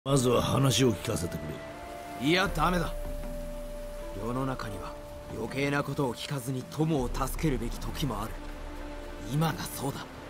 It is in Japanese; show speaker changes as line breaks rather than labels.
まずは話を聞かせてくれ。
いや、ダメだ。世の中には余計なことを聞かずに友を助けるべき時もある。今がそうだ。